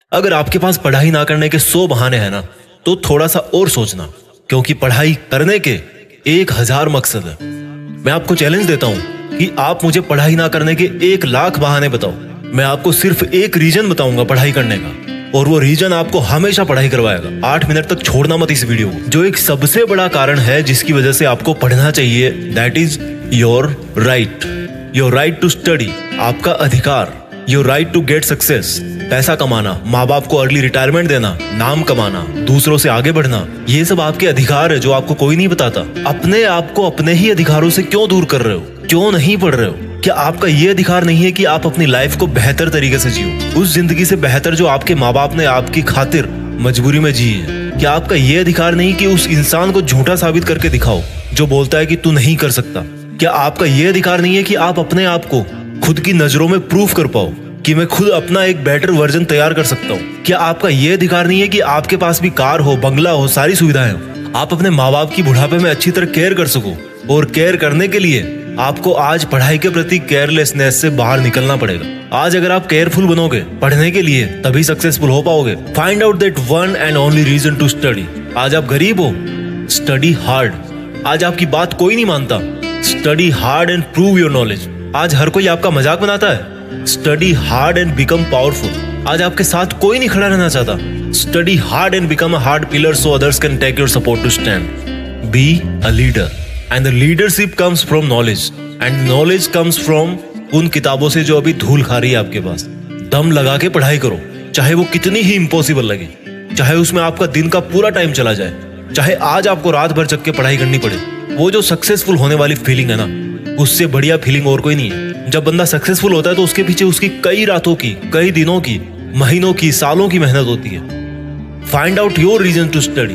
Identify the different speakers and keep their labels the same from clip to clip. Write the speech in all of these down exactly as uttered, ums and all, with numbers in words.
Speaker 1: अगर आपके पास पढ़ाई ना करने के सौ बहाने हैं ना, तो थोड़ा सा और सोचना, क्योंकि पढ़ाई करने के एक हजार मकसद है। मैं आपको चैलेंज देता हूं कि आप मुझे पढ़ाई ना करने के एक लाख बहाने बताओ, मैं आपको सिर्फ एक रीजन बताऊंगा पढ़ाई करने का, और वो रीजन आपको हमेशा पढ़ाई करवाएगा। आठ मिनट तक छोड़ना मत इस वीडियो को। जो एक सबसे बड़ा कारण है जिसकी वजह से आपको पढ़ना चाहिए, that is your right. Your right to study, आपका अधिकार। Your right to get success, पैसा कमाना, माँ बाप को अर्ली रिटायरमेंट देना, नाम कमाना, दूसरों से आगे बढ़ना, ये सब आपके अधिकार है जो आपको कोई नहीं बताता। अपने आप को अपने ही अधिकारों से क्यों दूर कर रहे हो? क्यों नहीं पढ़ रहे हो? क्या आपका ये अधिकार नहीं है कि आप अपनी लाइफ को बेहतर तरीके से जियो, उस जिंदगी से बेहतर जो आपके माँ बाप ने आपकी खातिर मजबूरी में जी है? क्या आपका ये अधिकार नहीं कि उस इंसान को झूठा साबित करके दिखाओ जो बोलता है कि तू नहीं कर सकता? क्या आपका ये अधिकार नहीं है कि आप अपने आप को खुद की नजरों में प्रूफ कर पाओ कि मैं खुद अपना एक बेटर वर्जन तैयार कर सकता हूँ? क्या आपका ये अधिकार नहीं है कि आपके पास भी कार हो, बंगला हो, सारी सुविधाएं हो, आप अपने माँ बाप की बुढ़ापे में अच्छी तरह केयर कर सको? और केयर करने के लिए आपको आज पढ़ाई के प्रति केयरलेसनेस से बाहर निकलना पड़ेगा। आज अगर आप केयरफुल बनोगे पढ़ने के लिए, तभी सक्सेसफुल हो पाओगे। Find out that one and only reason to study. आज आप गरीब हो, स्टडी हार्ड। आज आपकी बात कोई नहीं मानता, study hard and prove your knowledge. आज हर कोई आपका मजाक बनाता है, study hard and become powerful. आज आपके साथ कोई नहीं खड़ा रहना चाहता, study hard and become a hard pillar so others can take your support to stand. Be a leader, and the leadership comes from knowledge, and knowledge comes from उन किताबों से जो अभी धूल खा रही है आपके पास। दम लगा के पढ़ाई करो, चाहे वो कितनी ही इम्पॉसिबल लगे, चाहे उसमें आपका दिन का पूरा टाइम चला जाए, चाहे आज आपको रात भर जग के पढ़ाई करनी पड़े। वो जो सक्सेसफुल होने वाली फीलिंग है ना, उससे बढ़िया फीलिंग और कोई नहीं है। जब बंदा सक्सेसफुल होता है तो उसके पीछे उसकी कई रातों की, कई दिनों की, महीनों की, सालों की मेहनत होती है। Find out your reason to study.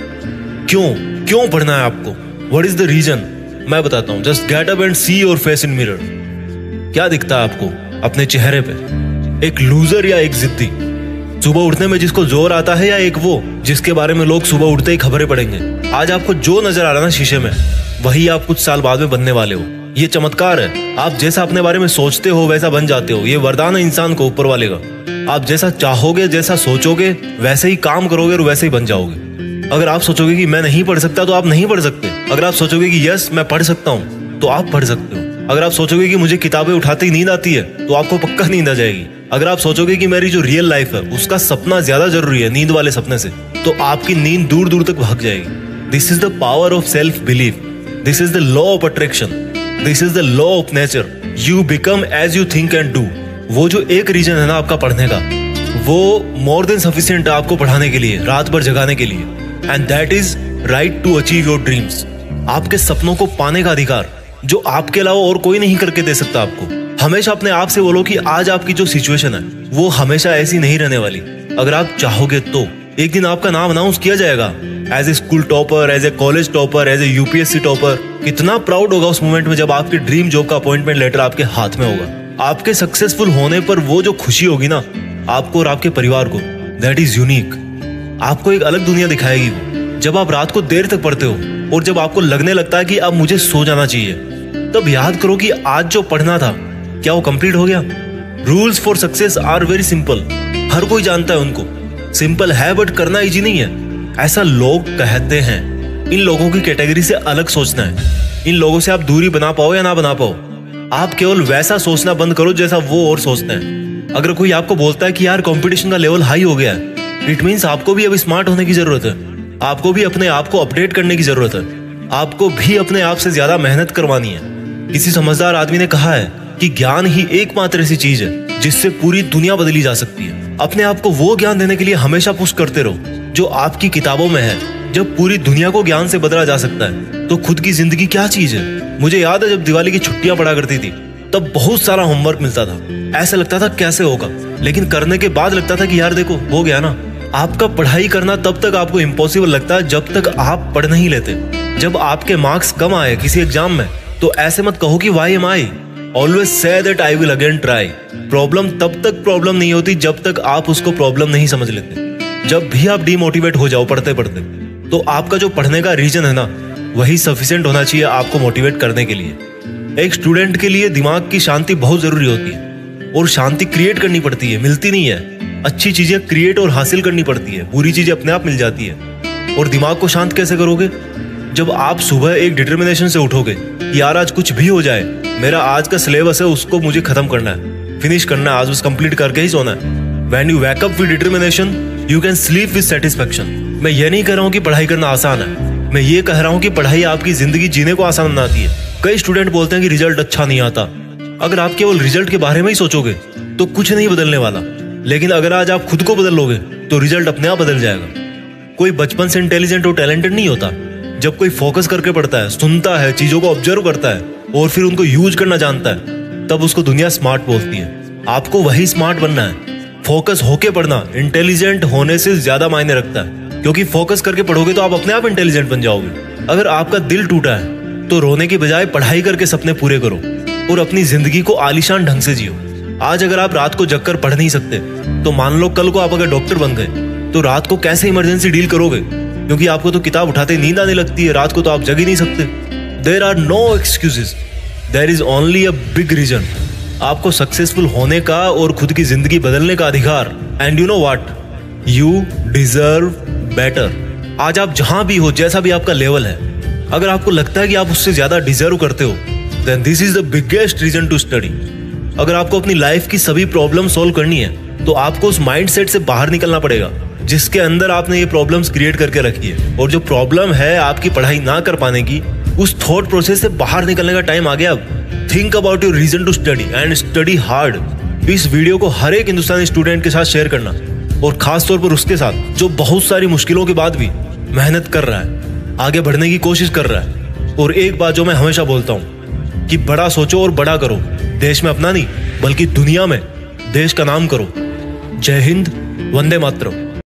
Speaker 1: क्यों क्यों पढ़ना है आपको? What is the reason? मैं बताता हूं। Just get up and see your face in mirror. क्या दिखता है आपको अपने चेहरे पे? एक लूजर या एक जिद्दी? सुबह उठने में जिसको जोर आता है, या एक वो जिसके बारे में लोग सुबह उठते ही खबरें पढ़ेंगे? आज आपको जो नजर आ रहा है ना शीशे में, वही आप कुछ साल बाद में बनने वाले हो। ये चमत्कार है। आप जैसा अपने बारे में सोचते हो वैसा बन जाते हो। ये वरदान है इंसान को ऊपर वाले का। आप जैसा चाहोगे, जैसा सोचोगे, वैसे ही काम करोगे और वैसे ही बन जाओगे। अगर आप सोचोगे कि मैं नहीं पढ़ सकता, तो आप नहीं पढ़ सकते। अगर आप सोचोगे कि यस मैं पढ़ सकता हूँ, तो आप पढ़ सकते हो। अगर आप सोचोगे कि मुझे किताबें उठाते ही नींद आती है, तो आपको पक्का नींद आ जाएगी। अगर आप सोचोगे कि मेरी जो रियल लाइफ है उसका सपना ज्यादा जरूरी है नींद वाले सपने से, तो आपकी नींद दूर दूर तक भाग जाएगी। This is the power of self belief. This is the law of attraction. This is the law of nature. You become as you think and do. वो जो एक रीजन है ना आपका पढ़ने का, वो मोर देन सफिशिएंट है आपको पढ़ाने के लिए, रात भर जगाने के लिए। And that is right to achieve your dreams. आपके सपनों को पाने का अधिकार, जो आपके अलावा और कोई नहीं करके दे सकता आपको। हमेशा अपने आप से बोलो कि आज आपकी जो सिचुएशन है वो हमेशा ऐसी नहीं रहने वाली। अगर आप चाहोगे तो एक दिन आपका नाम अनाउंस किया जाएगा as a school topper, as a college topper, as a UPSC topper. कितना प्राउड होगा उस मोमेंट में जब आपकी ड्रीम जॉब का अपॉइंटमेंट लेटर आपके हाथ में होगा। आपके सक्सेसफुल होने पर वो जो खुशी होगी ना आपको और आपके परिवार को, दैट इज यूनिक। आपको एक अलग दुनिया दिखाएगी वो। जब आप रात को देर तक पढ़ते हो और जब आपको लगने लगता है कि अब मुझे सो जाना चाहिए, तब याद करो कि आज जो पढ़ना था क्या वो कंप्लीट हो गया? Rules for success are very simple. हर कोई जानता है उनको। सिंपल है बट करना इजी नहीं है, ऐसा लोग कहते हैं। इन लोगों की कैटेगरी से अलग सोचना है। इन लोगों से आप दूरी बना पाओ या ना बना पाओ, आप केवल वैसा सोचना बंद करो जैसा वो और सोचते हैं। अगर कोई आपको बोलता है कि यार कंपटीशन का लेवल हाई हो गया है, इट मीन्स आपको भी अब स्मार्ट होने की जरूरत है। आपको भी अपने आप को अपडेट करने की जरूरत है। आपको भी अपने आप से ज्यादा मेहनत करवानी है। किसी समझदार आदमी ने कहा है कि ज्ञान ही एकमात्र ऐसी चीज है जिससे पूरी दुनिया बदली जा सकती है। अपने आप को वो ज्ञान देने के लिए हमेशा पुश करते रहो जो आपकी किताबों में है। जब पूरी दुनिया को ज्ञान से बदला जा सकता है तो खुद की जिंदगी क्या चीज है? मुझे याद है जब दिवाली की छुट्टियां पड़ा करती थी, तब बहुत सारा होमवर्क मिलता था। ऐसा लगता था कैसे होगा, लेकिन करने के बाद लगता था कि यार देखो हो गया ना। आपका पढ़ाई करना तब तक आपको इम्पॉसिबल लगता है जब तक आप पढ़ नहीं लेते। जब आपके मार्क्स कम आए किसी एग्जाम में, तो ऐसे मत कहो कि why am I. Always say that I will again try. Problem तब तक प्रॉब्लम नहीं होती जब तक आप उसको प्रॉब्लम नहीं समझ लेते। जब भी आप डीमोटिवेट हो जाओ पढ़ते पढ़ते, तो आपका जो पढ़ने का रीजन है ना, वही सफिशिएंट होना चाहिए आपको मोटिवेट करने के लिए। एक स्टूडेंट के लिए दिमाग की शांति बहुत जरूरी होती है, और शांति क्रिएट करनी पड़ती है, मिलती नहीं है। अच्छी चीजें क्रिएट और हासिल करनी पड़ती है, बुरी चीजें अपने आप मिल जाती है। और दिमाग को शांत कैसे करोगे? जब आप सुबह एक डिटर्मिनेशन से उठोगे कि यार आज कुछ भी हो जाए, मेरा आज का सिलेबस है उसको मुझे खत्म करना है, फिनिश करना है, आज बस कंप्लीट करके ही सोना है। When you wake up with determination, you can sleep with satisfaction. मैं ये नहीं कह रहा हूँ कि पढ़ाई करना आसान है, मैं ये कह रहा हूँ कि पढ़ाई आपकी जिंदगी जीने को आसान बनाती है। कई स्टूडेंट बोलते हैं कि रिजल्ट अच्छा नहीं आता। अगर आप केवल रिजल्ट के बारे में ही सोचोगे तो कुछ नहीं बदलने वाला, लेकिन अगर आज आप खुद को बदल लोगे तो रिजल्ट अपने आप बदल जाएगा। कोई बचपन से इंटेलिजेंट और टैलेंटेड नहीं होता। जब कोई फोकस करके पढ़ता है, सुनता है, चीजों को ऑब्जर्व करता है और फिर उनको यूज करना जानता है, तब उसको दुनिया स्मार्ट बोलती है। आपको वही स्मार्ट बनना है। फोकस होके पढ़ना इंटेलिजेंट होने से ज्यादा मायने रखता है, क्योंकि फोकस करके पढ़ोगे तो आप अपने आप इंटेलिजेंट बन जाओगे। अगर आपका दिल टूटा है तो रोने की बजाय पढ़ाई करके सपने पूरे करो और अपनी जिंदगी को आलीशान ढंग से जियो। आज अगर आप रात को जगकर पढ़ नहीं सकते तो मान लो कल को आप अगर डॉक्टर बन गए तो रात को कैसे इमरजेंसी डील करोगे? क्योंकि आपको तो किताब उठाते नींद आने लगती है, रात को तो आप जग ही नहीं सकते। There are no excuses, there is only a big reason. आपको सक्सेसफुल होने का और खुद की जिंदगी बदलने का अधिकार। And you know what, you deserve better. आज आप जहां भी हो, जैसा भी आपका लेवल है, अगर आपको लगता है कि आप उससे ज्यादा डिजर्व करते हो, then this is the biggest reason to study. अगर आपको अपनी लाइफ की सभी प्रॉब्लम सॉल्व करनी है तो आपको उस माइंडसेट से बाहर निकलना पड़ेगा जिसके अंदर आपने ये प्रॉब्लम्स क्रिएट करके रखी है। और जो प्रॉब्लम है आपकी पढ़ाई ना कर पाने की, उस थॉट प्रोसेस से बाहर निकलने का टाइम आ गया अब। Think about your reason to study and study hard. इस वीडियो को हर एक हिंदुस्तानी स्टूडेंट के साथ शेयर करना, और खास तौर पर उसके साथ जो बहुत सारी मुश्किलों के बाद भी मेहनत कर रहा है, आगे बढ़ने की कोशिश कर रहा है। और एक बात जो मैं हमेशा बोलता हूँ कि बड़ा सोचो और बड़ा करो। देश में अपना नहीं बल्कि दुनिया में देश का नाम करो। जय हिंद, वंदे मातरम।